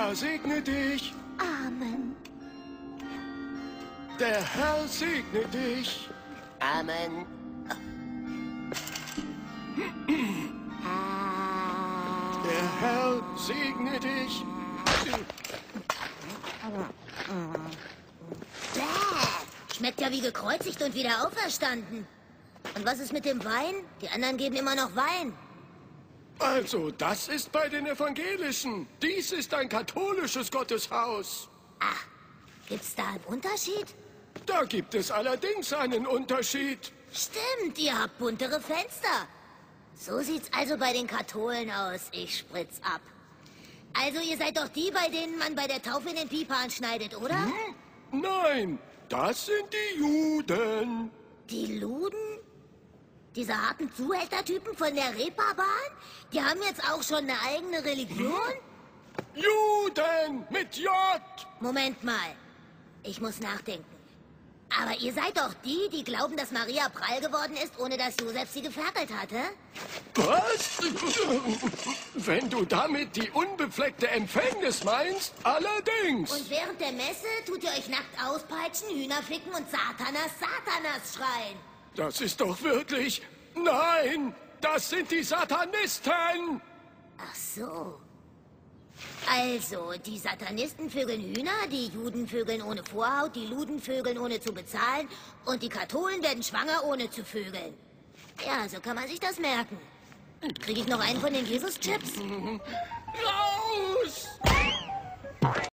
Herr segne dich. Amen. Der Herr segne dich. Amen. Der Herr segne dich. Bäh. Schmeckt ja wie gekreuzigt und wieder auferstanden. Und was ist mit dem Wein? Die anderen geben immer noch Wein. Also, das ist bei den Evangelischen. Dies ist ein katholisches Gotteshaus. Ach, gibt's da einen Unterschied? Da gibt es allerdings einen Unterschied. Stimmt, ihr habt buntere Fenster. So sieht's also bei den Katholen aus. Ich spritz ab. Also ihr seid doch die, bei denen man bei der Taufe in den Pipan schneidet, oder? Nein, das sind die Juden. Die Luden? Diese harten Zuhältertypen von der Reeperbahn? Die haben jetzt auch schon eine eigene Religion? Juden mit J. Moment mal. Ich muss nachdenken. Aber ihr seid doch die, die glauben, dass Maria prall geworden ist, ohne dass Josef sie geferkelt hatte? Was? Wenn du damit die unbefleckte Empfängnis meinst, allerdings. Und während der Messe tut ihr euch nackt auspeitschen, Hühner ficken und Satanas, Satanas schreien. Das ist doch wirklich... Nein, das sind die Satanisten. Ach so. Also, die Satanisten vögeln Hühner, die Juden vögeln ohne Vorhaut, die Luden vögeln ohne zu bezahlen und die Katholen werden schwanger ohne zu vögeln. Ja, so kann man sich das merken. Kriege ich noch einen von den Jesus-Chips?